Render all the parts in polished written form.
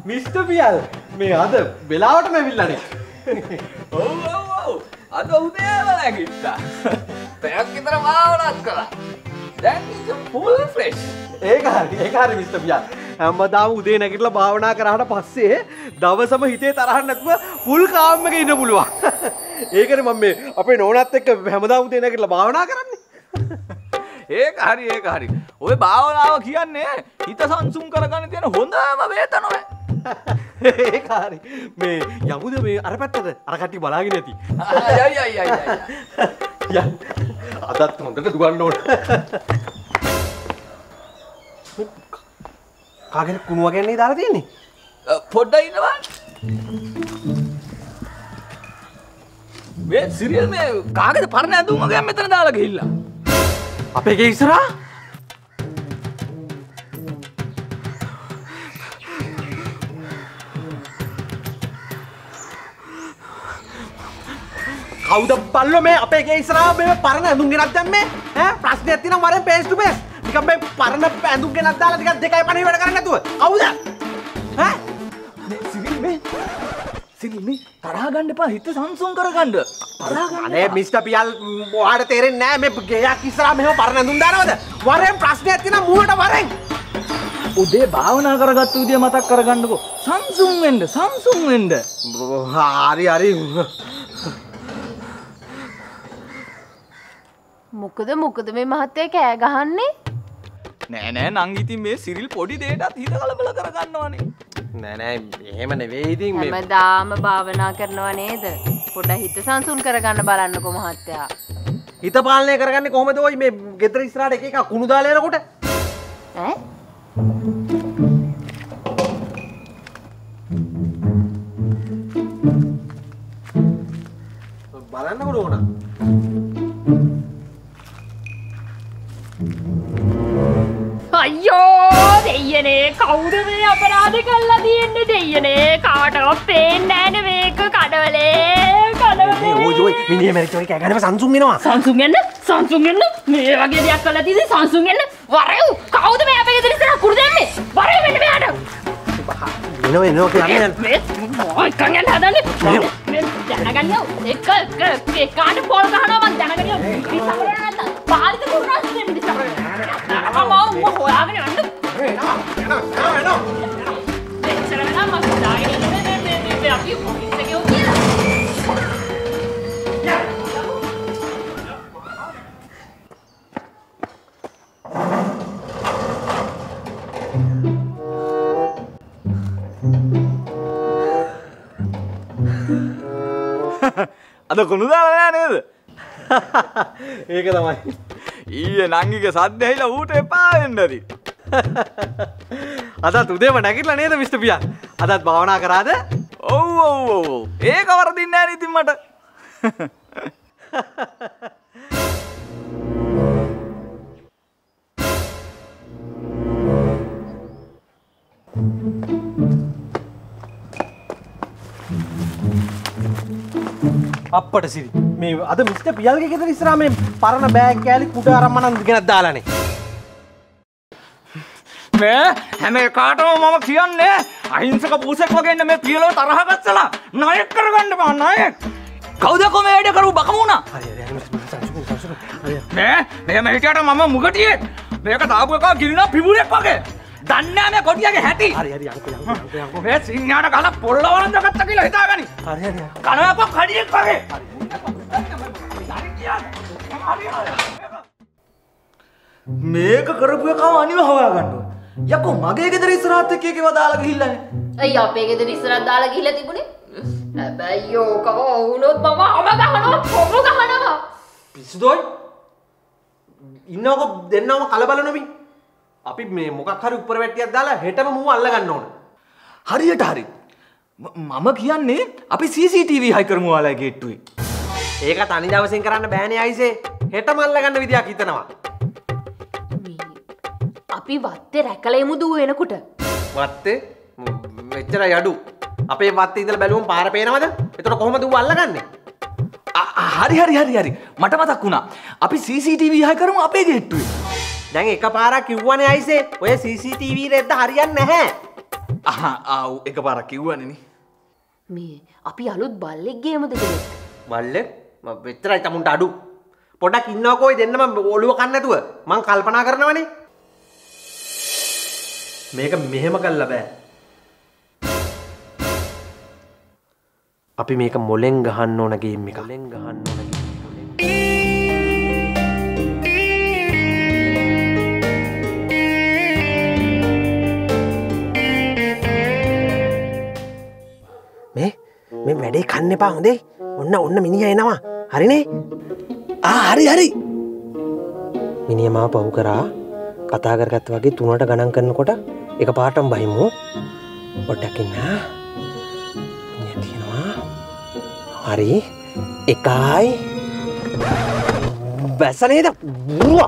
Mister Piyal මේ අද වෙලාවටම ඇවිල්ලානේ. ඔව් අද උදේම නැගිට්ටා. පැයක් විතර භාවනාත් කළා. දැන් ඉතින් ෆුල් ෆ්‍රෙෂ්. ඒක හරි මිස්ටර් පියල්. හැමදාම උදේ නැගිටලා භාවනා කරාට පස්සේ දවසම හිතේ තරහ නැතුව ෆුල් කාම් එකේ ඉන්න පුළුවන්. ඒකනේ මම මේ අපේ නෝනාත් එක්ක හැමදාම උදේ නැගිටලා භාවනා කරන්නේ. ඒක හරි. ඔය භාවනාව කියන්නේ හිත සංසුන් කරගන්න තියෙන හොඳම වේතන ඔය. ඒක හරි. මේ යමුද මේ අර පැත්තට අර කට්ටිය බලාගෙන ඇති. යයි. අදත් හොඳට දුවන්න ඕන. කාගෙද කුණුව ගැන්නේ දාලා තියෙන්නේ? පොඩ්ඩක් ඉන්නවා. මේ සිරියල් මේ කාගෙද පරණ ඇඳුම් වගේ මෙතන දාලා ගිහිල්ලා. අපේ ගේ ඉස්සරහා කවුද බල්ලෝ මේ අපේ ගේ ඉස්සරහා මේ පරණ ඇඳුම් ගෙනත් දැම්මේ ඈ ප්‍රශ්නයක් තියෙනවා වරෙන් පේස් ටු පේස් නිකන් මේ පරණ ඇඳුම් ගෙනත් දාලා ටිකක් 2.50 වැඩ කරන්නේ නැතුව කවුද ඈ සිරිල් මේ තරහ ගන්න එපා හිත සංසුන් කරගන්න. තරහ ගන්න. අනේ මිස්ටර් පියල් ඔයාලට තේරෙන්නේ නැහැ මේ ගෙයක් ඉස්සරහා මෙහෙම පරණ ඇඳුම් දානවද වරෙන් ප්‍රශ්නයක් තියෙනවා මූලට වරෙන් උදේ භාවනා කරගත්තු විදිය මතක් කරගන්නකෝ. සංසුන් වෙන්න. හරි. මොකද මේ මහත්තයා කෑ ගහන්නේ? නෑ නං ඉතින් මේ සිරිල් පොඩි දෙයටත් හිත කලබල කරගන්නවනේ. නෑ එහෙම නෙවෙයි ඉතින් මේ හැමදාම භාවනා කරනවා නේද? පොඩ්ඩක් හිත සංසුන් කරගන්න බලන්නකෝ මහත්තයා. හිත පාලනය කරගන්නේ කොහොමද ඔය මේ ගෙදර ඉස්සරහට එක එක කුණු දාලා යනකොට? ඈ? බලන්නකොට ඕන. අයියෝ දෙයනේ කවුද මේ අපරාධ කළා තියෙන්නේ දෙයනේ කාටවත් පේන්නේ නැනේ මේක කඩවලේ ඔය මිනිහ මැරිච්ච එක කෑගනම සංසුන් වෙනවා සංසුන් වෙන්න මේ වගේ දෙයක් කළා තියෙන්නේ සංසුන් වෙන්න වරෙව් කවුද මේ අපේ ගෙදර ඉස්සරහ කුරු දෙන්නේ වරෙව් මෙන්න මෙයාට එනවා කියන්නේ මේ මොකක් කරන්න හදන්නේ මේ දැනගන්නව එක කාට පොල් ගහනවා මං දැනගන්නව ඉස්සරහට නැත්නම් පාරිත කුරුනා දෙන්නේ ඉස්සරහට mau hoyaගෙන යන්න එනවා මෙච්චර වෙලා මම දාගෙන ඉන්නේ මේ අපි පොලිස් එකේ කියලා අද කුණු දාලා නෑ නේද? ඒක තමයි. ඊයේ නංගිගේ සද්ද ඇහිලා ඌට එපා වෙන්න ඇති. අදත් උදේම නැගිටලා නේද මිස්ටර් පියා? අදත් භාවනා කරාද? ඔව්. ඒක වරදින්නේ නෑ නේ ඉතින් මට. අප්පට සිරි මේ අද මිස්ටර් පියල්ගේ ගෙදර ඉස්සරහා මේ පරණ බෑග් කෑලි කුඩ අරන් ගෙනත් දාලානේ. මේ හැම එකටම මම කියන්නේ අහිංසක පුසෙක් වගේ ඉන්න මේ පියලව තරහ ගත්තලා ණයක් කරගන්න බා ණයක්. කවුද කොමේඩිය කරු බකමුණා? හරි මේ හිටියට මම මුගටියෙක්. මේක දාපු එකා ගිලිනා පිඹුරෙක් වගේ. දන්නේ නැහැ මේ කොටියගේ හැටි. හරි යන්කෝ. මේ සිංහාට ගල පොල්ලවරන් දාගත්තා කියලා හිතාගනි. හරි. කනවක කඩියෙක් වගේ. මේක කරපු එකම අනිව හොයාගන්න ඕන. යකෝ මගේ ගෙදර ඉස්සරහත් එක්ක ඒකව දාලා ගිහිල්ලානේ. අයිය අපේ ගෙදර ඉස්සරහට දාලා ගිහිල්ලා තිබුණේ. හැබැයි යෝකව වුණොත් මම ගහනවා. පිස්සුදෝයි. ඉන්නකො දෙන්නවම කලබල නොමි. අපි මේ මොකක් හරි උඩර වැට්ටියක් දාලා හෙටම මූ අල්ල ගන්න ඕන. හරියට හරි. මම කියන්නේ අපි CCTV හයි කරමු ඔයාලගේ ගේට්ටුවේ. ඒක තනි දවසෙන් කරන්න බෑනේ අයිසේ. හෙටම අල්ල ගන්න විදියක් හිතනවා. අපි වත්තේ රැකලෙමු දුව වෙනකොට. වත්තේ මෙච්චරයි අඩු. අපේ වත්තේ ඉඳලා බැලුවම පාර පේනවද? එතකොට කොහොමද ඌ අල්ලගන්නේ? හරි. මට මතක් වුණා. අපි CCTV හයි කරමු අපේ ගේට්ටුවේ. දැන් එකපාරක් කිව්වනේ අයිසේ ඔය CCTV රෙද්ද හරියන්නේ නැහැ. ආව් එකපාරක් කිව්වනේ. මේ අපි අලුත් බල්ලෙක් ගේමුද කියලා. බල්ලෙක් මම වෙච්චරයි තමුන්ට අඩු. පොඩක් ඉන්නවකෝ ඔය දෙන්නම ඔළුව කන්න නැතුව. මං කල්පනා කරනවනේ. මේක මෙහෙම කළා බෑ. අපි මේක මොලෙන් ගහන්න ඕන ගේම් එක. මොලෙන් ගහන්න ඕන ගේම් එක. මේ වැඩේ කන්න එපා හොඳේ. ඔන්න මිනිහා එනවා. හරිනේ? හරි. මිනිහා මාව පහු කරා. කතා කරගත්ත වගේ 3ට ගණන් කරනකොට එකපාරටම බහිමු. පොඩ්ඩක් ඉන්න. මිනිහා තියෙනවා. හරි. 1යි. බැස නේද? බුවා.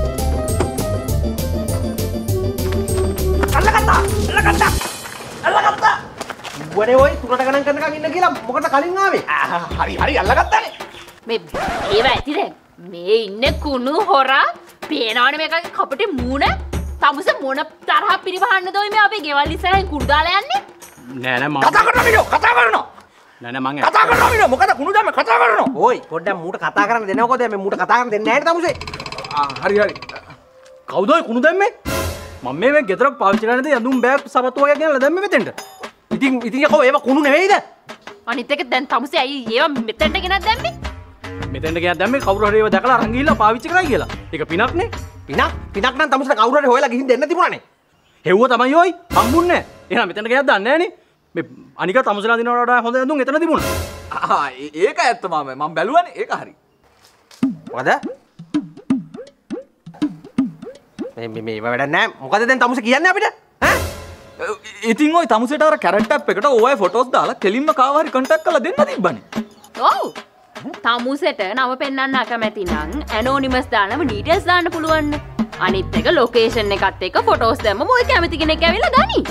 අල්ලගත්තා. වනේ ඔය 3ට ගණන් කරනකම් ඉන්න කියලා මොකටද කලින් ආවේ? හරි අල්ලගත්තානේ. මේ ඒව ඇති දැන්. මේ ඉන්නේ කුණු හොරා. පේනවනේ මේකගේ කපටි මූණ. තමුස මොන තරහ පිරිවහන්නද ඔය මේ අපේ ගෙවල් ඉස්සරහින් කුඩු දාලා යන්නේ? නෑ මම කතා කරනවා. නෑ මං කතා කරනවා මිනෝ. මොකද කුණු දැම්මේ කතා කරනවා. ඕයි පොඩ්ඩක් මූට කතා කරන්න දෙනවකෝ දැන් මේ මූට කතා කරන්න දෙන්නේ නැහැ නේ තමුසේ. හරි. කවුද ඔය කුණු දැම්මේ? මම මේ ගෙදරක් පාවිච්චි කරන්නේ නැති යඳුම් බෑග් සපත්තු වගේ ගෙනලා දැම්මේ මෙතෙන්ට. ඉතින් යකෝ ඒව කුණු නෙවෙයිද? අනිත් එක දැන් තමුසේ අයි ඒව මෙතෙන්ට ගෙනත් දැම්මේ? මෙතෙන්ට ගෙනත් දැම්මේ කවුරු හරි ඒව දැකලා අරන් ගිහිල්ලා පාවිච්චි කරයි කියලා. ඒක පිනක්නේ. පිනක් නම් තමුසට කවුරු හරි හොයලා ගිහින් දෙන්න තිබුණානේ. හෙව්ව තමයි ඔයි. හම්බුන්නේ නැහැ. එහෙනම් මෙතෙන්ට ගෙනත් දන්නේ නැහනේ. මේ අනික තමුසලා දිනවල වඩා හොඳ යඳුම් එතන තිබුණා. ඒක ඇත්ත මාමේ. මම බැලුවානේ. ඒක හරි. මොකද? මේ වැඩක් නැහැ. මොකද දැන් තමුසේ කියන්නේ අපිට? ඉතින් ඔය තමුසේට අර කැරට් ඇප් එකට ඔය ෆොටෝස් දාලා කෙලින්ම කාව හරි කන්ටැක්ට් කරලා දෙන්න තිබ්බනේ. ඔව්. තමුසේට නම පෙන්වන්න අකමැති නම් ඇනොනිමස් දානම ඩීටේල්ස් දාන්න පුළුවන්. අනිත් එක ලොකේෂන් එකත් එක්ක ෆොටෝස් දැම්මම ඔය කැමති කෙනෙක් ඇවිල්ලා ගනි.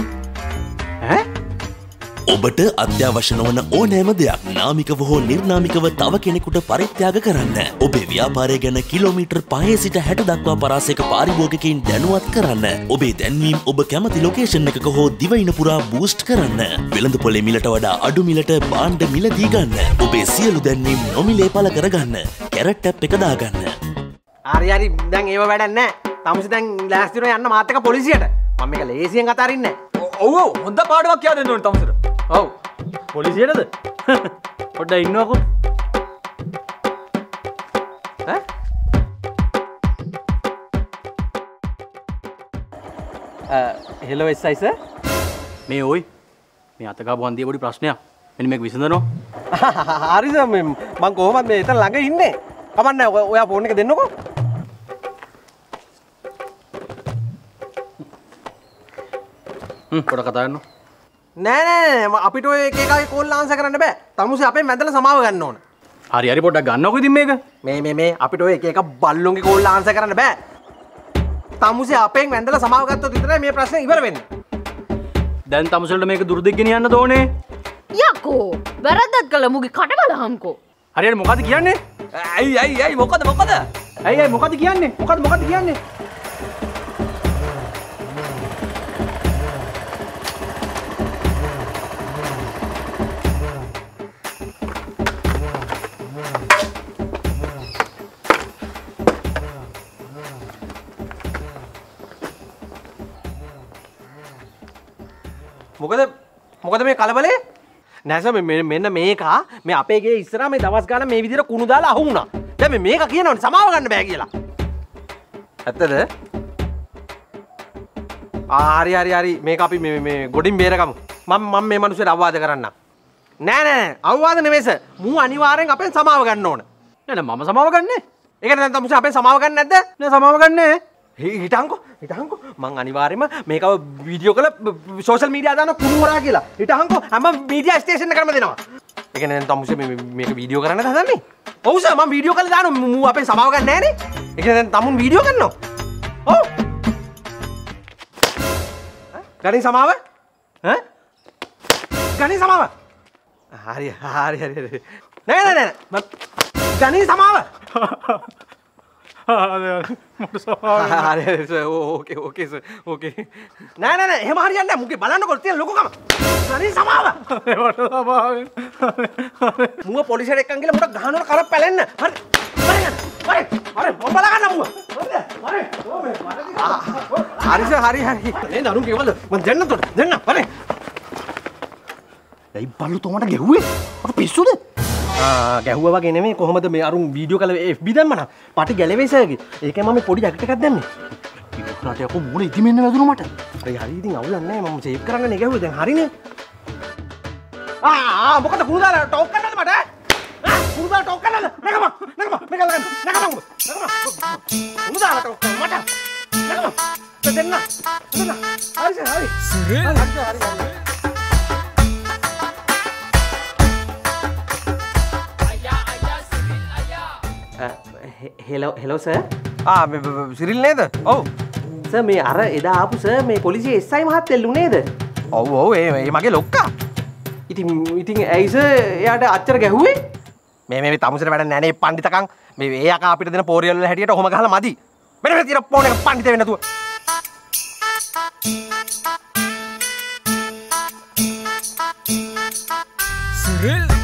ඔබට අත්‍යවශ්‍ය නොවන ඕනෑම දෙයක් නාමිකව හෝ නිර්නාමිකව තව කෙනෙකුට පරිත්‍යාග කරන්න. ඔබේ ව්‍යාපාරය ගැන කිලෝමීටර් 5 සිට 60 දක්වා පරාසයක පාරිභෝගිකයින් දැනුවත් කරන්න. ඔබේ දැන්වීම් ඔබ කැමති ලොකේෂන් එකක හෝ දිවයින පුරා බූස්ට් කරන්න. වෙළඳපොලේ මිලට වඩා අඩු මිලට භාණ්ඩ මිලදී ගන්න. ඔබේ සියලු දැන්වීම් නොමිලේ පළ කරගන්න. කැරට් ඇප් එක දාගන්න. හරි දැන් ඒව වැඩක් නැහැ. තමුසේ දැන් ලෑස්ති වෙනවා යන්න මාත් එක්ක පොලිසියට. මම මේක ලේසියෙන් කතා අරින්නේ නැහැ. ඔව් හොඳ පාඩමක් කියලා දෙන්න ඕනේ තමුසේට. ඔව් පොලිසියටද? පොඩ්ඩක් ඉන්නවකෝ. Hello SI sir. මේ ඔයි මේ අතගාපු හන්දියේ පොඩි ප්‍රශ්නයක්. මෙන්න මේක විසඳනවා. හරි සර් මම කොහොමද මේ එතන ළඟ ඉන්නේ. කමන්නේ ඔයා ෆෝන් එක දෙන්නකෝ. පොඩ කතා කරනවා. නෑ අපිට ඔය එක එකගේ කෝල් ආන්සර් කරන්න බෑ. තමුසේ අපෙන් වැඳලා සමාව ගන්න ඕන. හරි පොඩ්ඩක් ගන්නකො ඉතින් මේක. මේ අපිට ඔය එක එක බල්ලොන්ගේ කෝල් ආන්සර් කරන්න බෑ. තමුසේ අපෙන් වැඳලා සමාව ගත්තොත් විතරයි මේ ප්‍රශ්නේ ඉවර වෙන්නේ. දැන් තමුසෙල්ට මේක දුරදිග ගෙනියන්නද ඕනේ? යකෝ වැරද්දක් කළා මුගේ කට බලහන්කෝ. හරියට මොකද්ද කියන්නේ? ඇයි මොකද? ඇයි මොකද්ද කියන්නේ? මොකද්ද කියන්නේ? මොකද මේ කලබලේ? නෑ සර් මෙන්න මේක මේ අපේ ගේ ඉස්සරහා මේ දවස් ගාන මේ විදිහට කුණු දාලා අහු වුණා. දැන් මේක කියනවනේ සමාව ගන්න බෑ කියලා. ඇත්තද? හරි මේක අපි මේ ගොඩින් බේරගමු. මම මේ මිනිස්සුන්ට අවවාද කරන්නම්. නෑ අවවාද නෙමෙයි සර්. මූ අනිවාර්යෙන් අපෙන් සමාව ගන්න ඕන. නෑ මම සමාව ගන්නෑ. ඒක දැන් තමුසේ අපෙන් සමාව ගන්න නැද්ද? නෑ සමාව ගන්නෑ. හිටන්කෝ මං අනිවාර්යයෙන්ම මේක වීඩියෝ කරලා සෝෂල් මීඩියා දාන කුණු හොරා කියලා. හිටන්කෝ හැම මීඩියා ස්ටේෂන් එකකම දෙනවා. ඒ කියන්නේ දැන් තමුසේ මේක වීඩියෝ කරන්නද හදන්නේ? ඔව් සර් මම වීඩියෝ කරලා දානවා. මූ අපෙන් සමාව ගන්න නෑනේ. ඒ කියන්නේ දැන් තමුන් වීඩියෝ කරනවා. ඔව්. ගණන් සමාව? ගණන් සමාව. හරි. නෑ. ගණන් සමාව. මට සමාවෙන්න. හරි සර් ඕකේ ඕකේ සර් ඕකේ නෑ නෑ නෑ එහෙම හරියන්නේ නෑ මුගේ බලන්නකො තියෙන ලොකුකම හරි සමාව මට සමාවෙන්න. මුව පොලිසියට එක්කන් ගිහලා මුට ගහනවල කර පැලෙන්න හරි හරි හරි මම බලා ගන්න මුව හරි සර් හරි හරි නේ දරුන් කේවල මම දෙන්න උඩ දෙන්න හරි ඒ බල්ලු තෝමට ගැහුවේ අප පිස්සුද ගැහුවා වගේ නෙමෙයි කොහොමද මේ අරුන් වීඩියෝ කල FB දැම්මනම් පටි ගැලවෙයි සර්ගේ ඒකයි මම පොඩි ජැකට් එකක් දැම්මේ ඉතින් යකෝ මොන ඉදිමෙන්න වැදුණා මට හරි හරි ඉතින් අවුලක් නැහැ මම සේව් කරන්න නේ ගැහුවේ දැන් හරිනේ මොකද කුණු දාලා ටෝක් කරන්නද මට කුණු දාලා ටෝක් කරන්නද නගම කුණු දාලා ටෝක් කරන්න මට නගම දෙන්න හරි හරි සිරිල් හරි හෙලෝ සර් සිරිල් නේද ඔව් සර් මේ අර එදා ආපු සර් මේ පොලිසියේ SI මහත්තයලු නේද ඔව් ඔව් ඒ මගේ ලොක්කා ඉතින් ඇයි සර් එයාට අච්චර ගැහුවේ මේ තමුසෙට වැඩ නැහැ නේ පඬිතකම් මේ ඒ යකා අපිට දෙන පෝරියල් වල හැටියට ඔහොම ගහලා මදි මෙන්න තියන ෆෝන් එක පඬිත වෙන්න නැතුව සිරිල්